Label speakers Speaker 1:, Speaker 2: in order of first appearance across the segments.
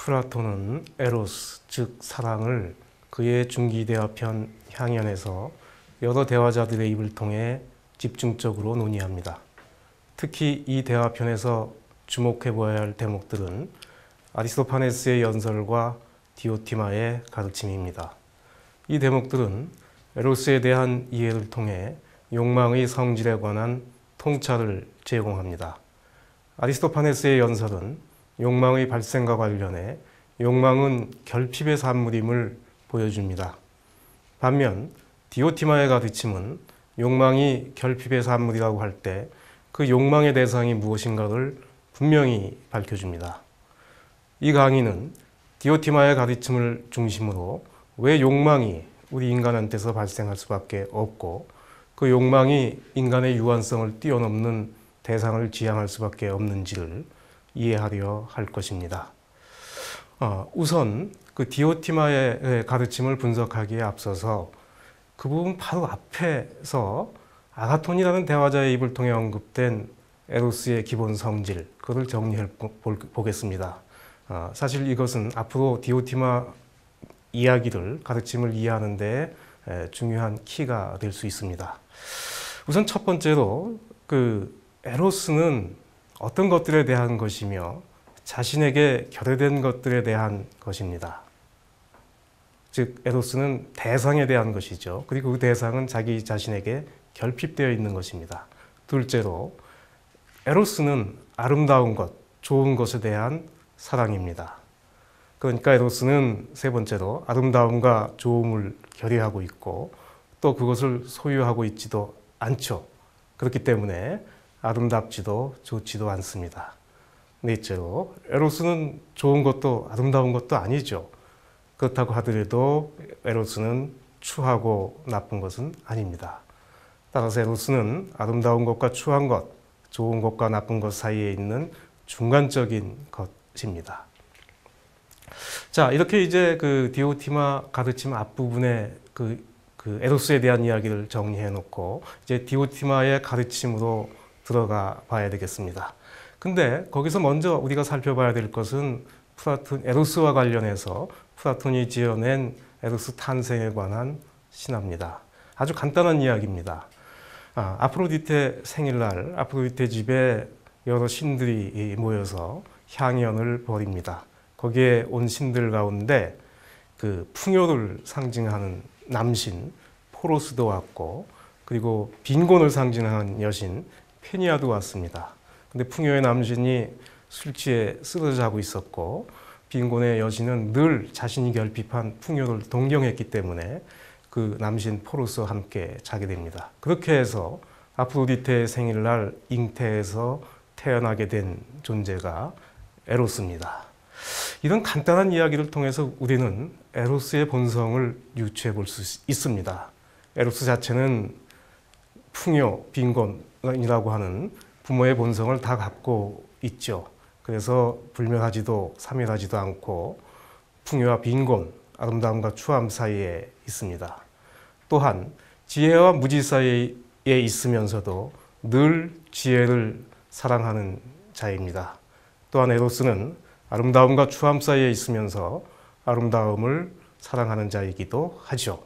Speaker 1: 플라톤은 에로스, 즉 사랑을 그의 중기대화편 향연에서 여러 대화자들의 입을 통해 집중적으로 논의합니다. 특히 이 대화편에서 주목해 보아야 할 대목들은 아리스토파네스의 연설과 디오티마의 가르침입니다. 이 대목들은 에로스에 대한 이해를 통해 욕망의 성질에 관한 통찰을 제공합니다. 아리스토파네스의 연설은 욕망의 발생과 관련해 욕망은 결핍의 산물임을 보여줍니다. 반면 디오티마의 가르침은 욕망이 결핍의 산물이라고 할 때 그 욕망의 대상이 무엇인가를 분명히 밝혀줍니다. 이 강의는 디오티마의 가르침을 중심으로 왜 욕망이 우리 인간한테서 발생할 수밖에 없고 그 욕망이 인간의 유한성을 뛰어넘는 대상을 지향할 수밖에 없는지를 이해하려 할 것입니다. 우선 그 디오티마의 가르침을 분석하기에 앞서서 그 부분 바로 앞에서 아가톤이라는 대화자의 입을 통해 언급된 에로스의 기본 성질, 그걸 정리해 보겠습니다. 사실 이것은 앞으로 디오티마 이야기를, 가르침을 이해하는 데 중요한 키가 될 수 있습니다. 우선 첫 번째로 그 에로스는 어떤 것들에 대한 것이며 자신에게 결여된 것들에 대한 것입니다. 즉 에로스는 대상에 대한 것이죠. 그리고 그 대상은 자기 자신에게 결핍되어 있는 것입니다. 둘째로 에로스는 아름다운 것, 좋은 것에 대한 사랑입니다. 그러니까 에로스는 세 번째로 아름다움과 좋음을 결여하고 있고 또 그것을 소유하고 있지도 않죠. 그렇기 때문에 아름답지도 좋지도 않습니다. 넷째로 에로스는 좋은 것도 아름다운 것도 아니죠. 그렇다고 하더라도 에로스는 추하고 나쁜 것은 아닙니다. 따라서 에로스는 아름다운 것과 추한 것, 좋은 것과 나쁜 것 사이에 있는 중간적인 것입니다. 자, 이렇게 이제 그 디오티마 가르침 앞부분에 그 에로스에 대한 이야기를 정리해 놓고 이제 디오티마의 가르침으로 들어가 봐야 되겠습니다. 근데 거기서 먼저 우리가 살펴봐야 될 것은 에로스와 관련해서 플라톤이 지어낸 에로스 탄생에 관한 신화입니다. 아주 간단한 이야기입니다. 아프로디테 생일날 아프로디테 집에 여러 신들이 모여서 향연을 벌입니다. 거기에 온 신들 가운데 그 풍요를 상징하는 남신 포로스도 왔고 그리고 빈곤을 상징하는 여신 페니아도 왔습니다. 근데 풍요의 남신이 술 취해 쓰러져 자고 있었고 빈곤의 여신은 늘 자신이 결핍한 풍요를 동경했기 때문에 그 남신 포로스와 함께 자게 됩니다. 그렇게 해서 아프로디테의 생일날 잉태에서 태어나게 된 존재가 에로스입니다. 이런 간단한 이야기를 통해서 우리는 에로스의 본성을 유추해 볼 수 있습니다. 에로스 자체는 풍요, 빈곤이라고 하는 부모의 본성을 다 갖고 있죠. 그래서 불멸하지도 사멸하지도 않고 풍요와 빈곤, 아름다움과 추함 사이에 있습니다. 또한 지혜와 무지 사이에 있으면서도 늘 지혜를 사랑하는 자입니다. 또한 에로스는 아름다움과 추함 사이에 있으면서 아름다움을 사랑하는 자이기도 하죠.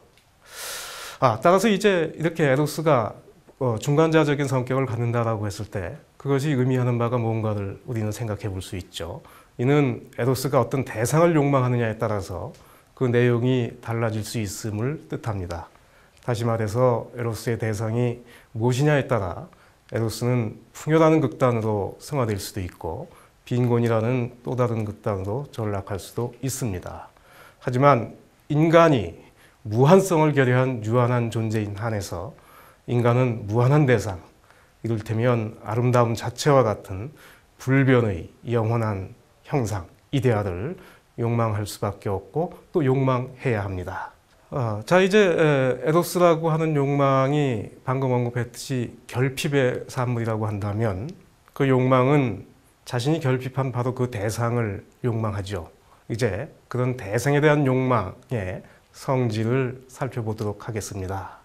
Speaker 1: 따라서 이제 이렇게 에로스가 중간자적인 성격을 갖는다라고 했을 때 그것이 의미하는 바가 뭔가를 우리는 생각해 볼 수 있죠. 이는 에로스가 어떤 대상을 욕망하느냐에 따라서 그 내용이 달라질 수 있음을 뜻합니다. 다시 말해서 에로스의 대상이 무엇이냐에 따라 에로스는 풍요라는 극단으로 승화될 수도 있고 빈곤이라는 또 다른 극단으로 전락할 수도 있습니다. 하지만 인간이 무한성을 결여한 유한한 존재인 한에서 인간은 무한한 대상, 이를테면 아름다움 자체와 같은 불변의 영원한 형상, 이데아를 욕망할 수밖에 없고 또 욕망해야 합니다. 자, 이제 에로스라고 하는 욕망이 방금 언급했듯이 결핍의 산물이라고 한다면 그 욕망은 자신이 결핍한 바로 그 대상을 욕망하죠. 이제 그런 대상에 대한 욕망의 성질을 살펴보도록 하겠습니다.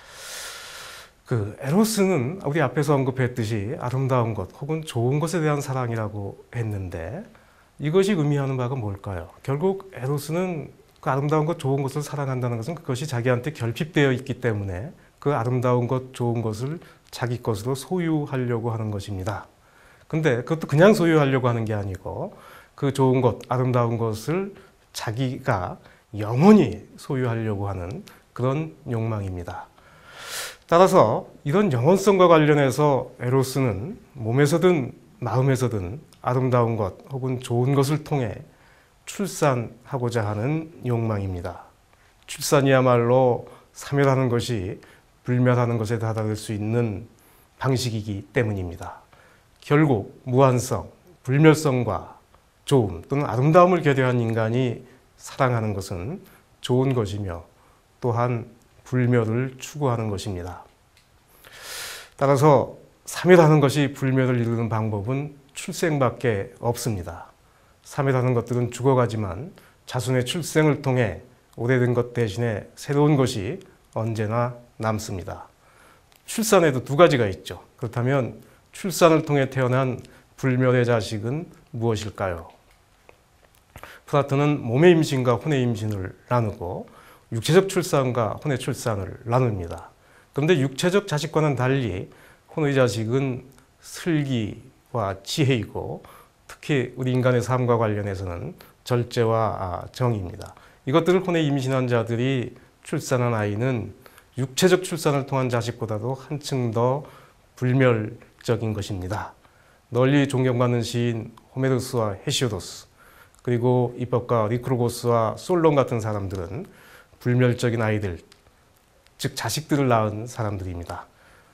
Speaker 1: 그 에로스는 우리 앞에서 언급했듯이 아름다운 것 혹은 좋은 것에 대한 사랑이라고 했는데 이것이 의미하는 바가 뭘까요? 결국 에로스는 그 아름다운 것, 좋은 것을 사랑한다는 것은 그것이 자기한테 결핍되어 있기 때문에 그 아름다운 것, 좋은 것을 자기 것으로 소유하려고 하는 것입니다. 근데 그것도 그냥 소유하려고 하는 게 아니고 그 좋은 것, 아름다운 것을 자기가 영원히 소유하려고 하는 그런 욕망입니다. 따라서 이런 영원성과 관련해서 에로스는 몸에서든 마음에서든 아름다운 것 혹은 좋은 것을 통해 출산하고자 하는 욕망입니다. 출산이야말로 사멸하는 것이 불멸하는 것에 다다를 수 있는 방식이기 때문입니다. 결국 무한성, 불멸성과 좋음 또는 아름다움을 결여한 인간이 사랑하는 것은 좋은 것이며 또한 불멸을 추구하는 것입니다. 따라서 사멸하는 것이 불멸을 이루는 방법은 출생밖에 없습니다. 사멸하는 것들은 죽어가지만 자손의 출생을 통해 오래된 것 대신에 새로운 것이 언제나 남습니다. 출산에도 두 가지가 있죠. 그렇다면 출산을 통해 태어난 불멸의 자식은 무엇일까요? 플라톤은 몸의 임신과 혼의 임신을 나누고 육체적 출산과 혼의 출산을 나눕니다. 그런데 육체적 자식과는 달리 혼의 자식은 슬기와 지혜이고 특히 우리 인간의 삶과 관련해서는 절제와 정의입니다. 이것들을 혼에 임신한 자들이 출산한 아이는 육체적 출산을 통한 자식보다도 한층 더 불멸적인 것입니다. 널리 존경받는 시인 호메로스와 헤시오도스 그리고 이법가 리크로고스와 솔론 같은 사람들은 불멸적인 아이들, 즉 자식들을 낳은 사람들입니다.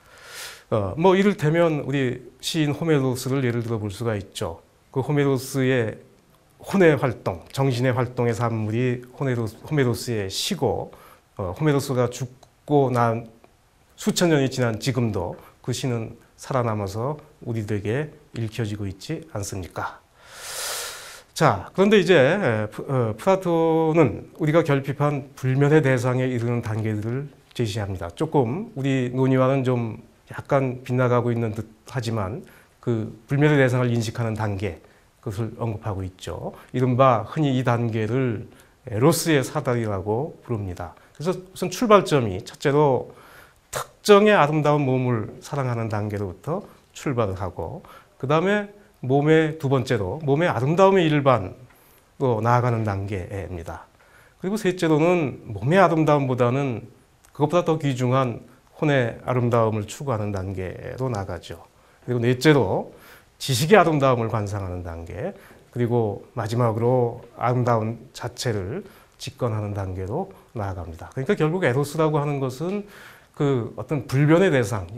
Speaker 1: 이를테면 우리 시인 호메로스를 예를 들어 볼 수가 있죠. 그 호메로스의 혼의 활동, 정신의 활동의 산물이 호메로스의 시고 호메로스가 죽고 난 수천 년이 지난 지금도 그 시는 살아남아서 우리들에게 읽혀지고 있지 않습니까? 자, 그런데 이제 플라톤은 우리가 결핍한 불멸의 대상에 이르는 단계들을 제시합니다. 조금 우리 논의와는 좀 약간 빗나가고 있는 듯 하지만 그 불멸의 대상을 인식하는 단계, 그것을 언급하고 있죠. 이른바 흔히 이 단계를 에로스의 사다리라고 부릅니다. 그래서 우선 출발점이 첫째로 특정의 아름다운 몸을 사랑하는 단계로부터 출발을 하고 그 다음에 몸의 두 번째로 몸의 아름다움의 일반으로 나아가는 단계입니다. 그리고 셋째로는 몸의 아름다움보다는 그것보다 더 귀중한 혼의 아름다움을 추구하는 단계로 나가죠. 그리고 넷째로 지식의 아름다움을 관상하는 단계, 그리고 마지막으로 아름다운 자체를 직관하는 단계로 나아갑니다. 그러니까 결국 에로스라고 하는 것은 그 어떤 불멸의 대상,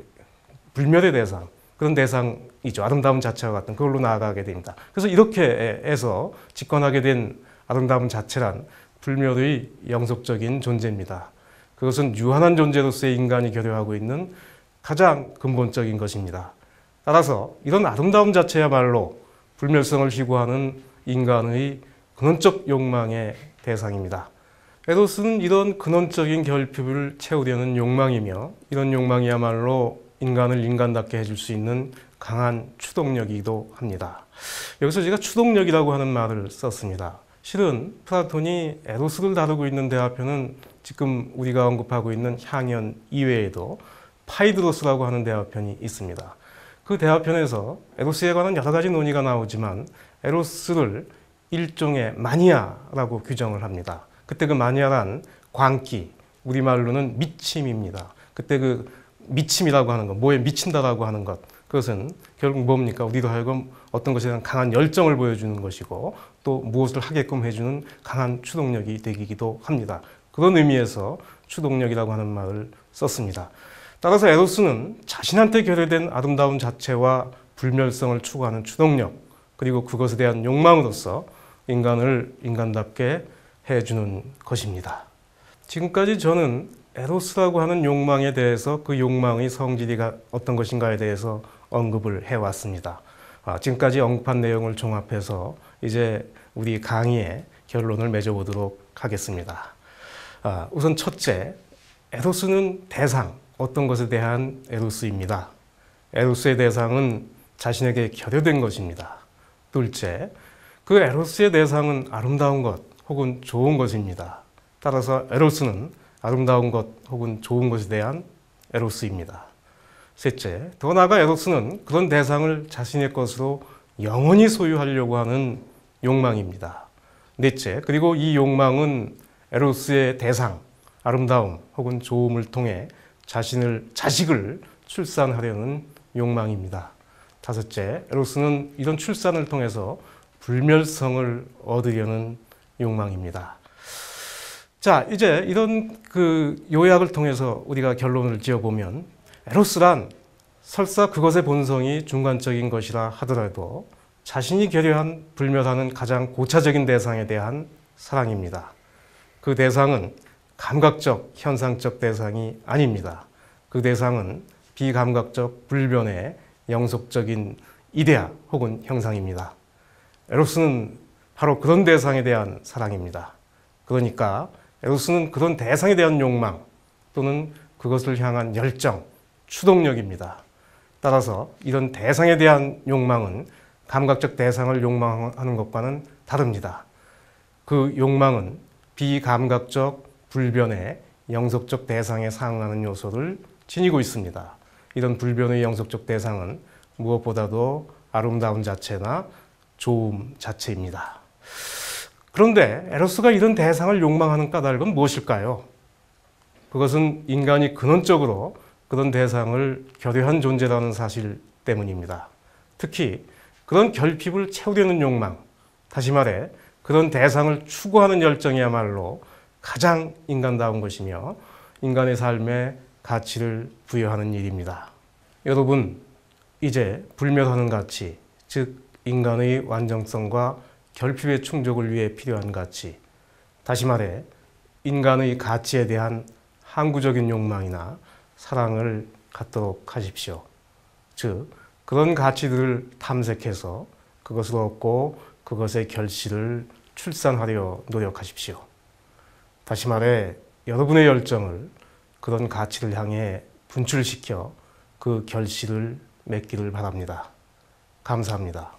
Speaker 1: 그런 대상이죠. 아름다움 자체와 같은 그걸로 나아가게 됩니다. 그래서 이렇게 해서 직관하게 된 아름다움 자체란 불멸의 영속적인 존재입니다. 그것은 유한한 존재로서의 인간이 결여하고 있는 가장 근본적인 것입니다. 따라서 이런 아름다움 자체야말로 불멸성을 희구하는 인간의 근원적 욕망의 대상입니다. 에로스는 이런 근원적인 결핍을 채우려는 욕망이며 이런 욕망이야말로 인간을 인간답게 해줄 수 있는 강한 추동력이기도 합니다. 여기서 제가 추동력이라고 하는 말을 썼습니다. 실은 플라톤이 에로스를 다루고 있는 대화편은 지금 우리가 언급하고 있는 향연 이외에도 파이드로스라고 하는 대화편이 있습니다. 그 대화편에서 에로스에 관한 여러 가지 논의가 나오지만 에로스를 일종의 마니아라고 규정을 합니다. 그때 그 마니아란 광기, 우리말로는 미침입니다. 그때 그 미침이라고 하는 것, 뭐에 미친다라고 하는 것, 그것은 결국 뭡니까? 우리로 하여금 어떤 것에 대한 강한 열정을 보여주는 것이고 또 무엇을 하게끔 해주는 강한 추동력이 되기도 합니다. 그런 의미에서 추동력이라고 하는 말을 썼습니다. 따라서 에로스는 자신한테 결여된 아름다움 자체와 불멸성을 추구하는 추동력, 그리고 그것에 대한 욕망으로서 인간을 인간답게 해주는 것입니다. 지금까지 저는 에로스라고 하는 욕망에 대해서 그 욕망의 성질이 어떤 것인가에 대해서 언급을 해왔습니다. 지금까지 언급한 내용을 종합해서 이제 우리 강의의 결론을 맺어보도록 하겠습니다. 우선 첫째, 에로스는 대상, 어떤 것에 대한 에로스입니다. 에로스의 대상은 자신에게 결여된 것입니다. 둘째, 그 에로스의 대상은 아름다운 것 혹은 좋은 것입니다. 따라서 에로스는 아름다운 것 혹은 좋은 것에 대한 에로스입니다. 셋째, 더 나아가 에로스는 그런 대상을 자신의 것으로 영원히 소유하려고 하는 욕망입니다. 넷째, 그리고 이 욕망은 에로스의 대상, 아름다움 혹은 좋음을 통해 자식을 출산하려는 욕망입니다. 다섯째, 에로스는 이런 출산을 통해서 불멸성을 얻으려는 욕망입니다. 자, 이제 이런 요약을 통해서 우리가 결론을 지어보면 에로스란 설사 그것의 본성이 중간적인 것이라 하더라도 자신이 결여한 불멸하는 가장 고차적인 대상에 대한 사랑입니다. 그 대상은 감각적, 현상적 대상이 아닙니다. 그 대상은 비감각적 불변의 영속적인 이데아 혹은 형상입니다. 에로스는 바로 그런 대상에 대한 사랑입니다. 그러니까 에로스는 그런 대상에 대한 욕망 또는 그것을 향한 열정, 추동력입니다. 따라서 이런 대상에 대한 욕망은 감각적 대상을 욕망하는 것과는 다릅니다. 그 욕망은 비감각적 불변의 영속적 대상에 상응하는 요소를 지니고 있습니다. 이런 불변의 영속적 대상은 무엇보다도 아름다움 자체나 좋음 자체입니다. 그런데 에로스가 이런 대상을 욕망하는 까닭은 무엇일까요? 그것은 인간이 근원적으로 그런 대상을 결여한 존재라는 사실 때문입니다. 특히 그런 결핍을 채우려는 욕망, 다시 말해 그런 대상을 추구하는 열정이야말로 가장 인간다운 것이며 인간의 삶에 가치를 부여하는 일입니다. 여러분, 이제 불멸하는 가치, 즉 인간의 완전성과 결핍의 충족을 위해 필요한 가치, 다시 말해 인간의 가치에 대한 항구적인 욕망이나 사랑을 갖도록 하십시오. 즉, 그런 가치들을 탐색해서 그것을 얻고 그것의 결실을 출산하려 노력하십시오. 다시 말해 여러분의 열정을 그런 가치를 향해 분출시켜 그 결실을 맺기를 바랍니다. 감사합니다.